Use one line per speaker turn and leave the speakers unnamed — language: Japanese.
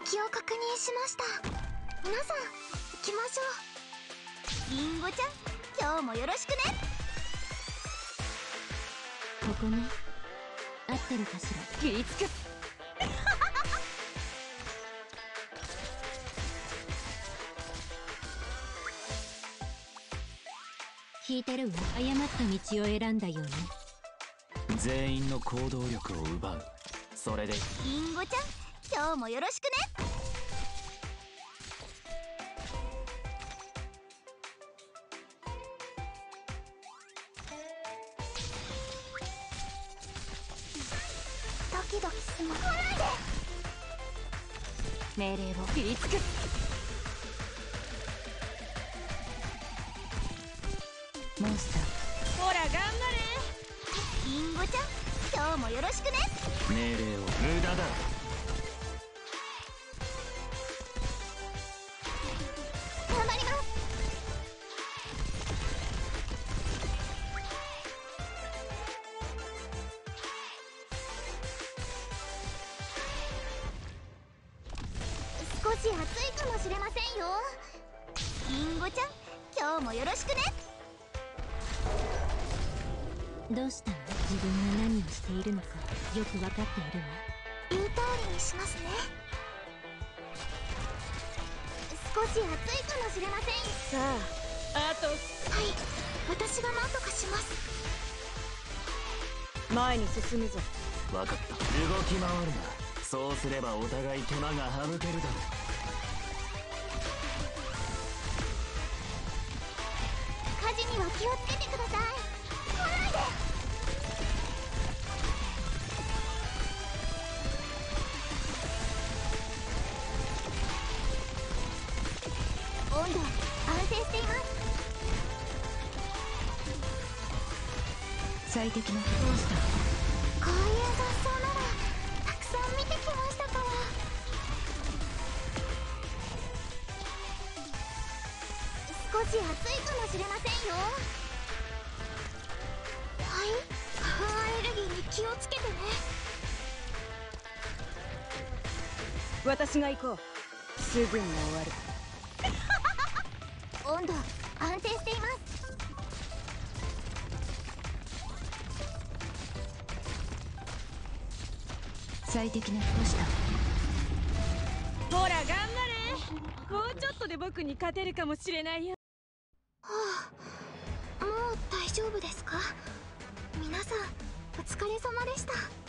敵を確認しました。皆さん行きましょう。リンゴちゃん、今日もよろしくね。
ここね、合ってるかしら。
気ぃつく。
聞いてるわ。誤った道を選んだようね。
全員の行動力を奪う。それで
リンゴちゃん、今日もよろしくね。ドキドキする。来ないで。
命令を。気ぃつく。
モンスター。
ほら頑張れ。
リンゴちゃん、今日もよろしくね。
命令を。無駄だ。
頑張ります。少し暑いかもしれませんよ。リンゴちゃん、今日もよろしくね。
どうしたの？自分が何をしているのかよく分かっているわ。
言う通りにしますね。少し暑いかもしれません。
さあ、あと。
はい、私が何とかします。
前に進むぞ。
分かった。動き回るな。そうすればお互い手間が省けるだろう。
火事には気をつけてください。来ないで。温度安定しています。
最適なモンスター。
こういう雑草ならたくさん見てきましたから。少し暑いかもしれませんよ。はい、花粉アレルギーに気をつけてね。
私が行こう。すぐに終わる。
温度安定しています。
最適なモンスター。
ほら頑張れ。もうちょっとで僕に勝てるかもしれないよ。
はあ、もう大丈夫ですか？皆さんお疲れ様でした。